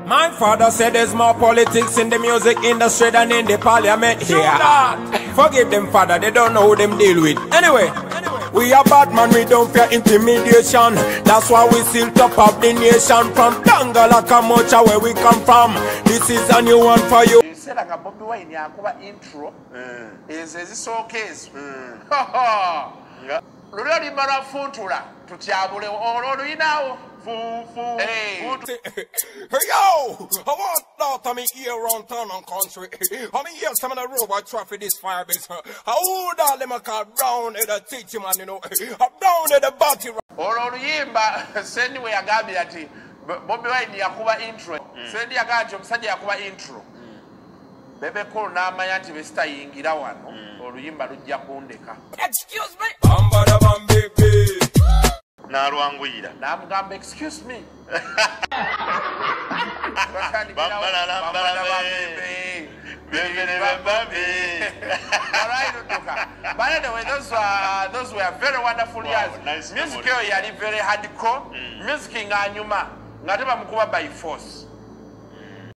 My father said there's more politics in the music industry than in the parliament here. Forgive them, father, they don't know who them deal with. Anyway, we are bad man, we don't fear intimidation. That's why we still top of the nation. From Tangalaka Mocha, where we come from. This is a new one for you. You said like a Bobi Wine, you have intro. Is this okay? Lori mara funtura tutiabule oro inao fu hey yo, I want out of me here around town and country. I mean here some of the robot traffic this fire base. How all them call brown and the teacher man, you know. Brown and the body. Oro yimba send we agabi ati Bobi Wine yakuba intro. Send yagajo msadi yakuba intro. Bebe cool na mayanti vesta yingira wano oluyimba lujja kundeka. Excuse me. Bambara bambepe. Na rwanguyira. Na mugamba excuse me. Bambara bambepe. Bebe bambepe. Alright, Utuka. By the way, those were very wonderful years. Nice music yali very hardcore. Music nganyuma ngateba mukuba by force.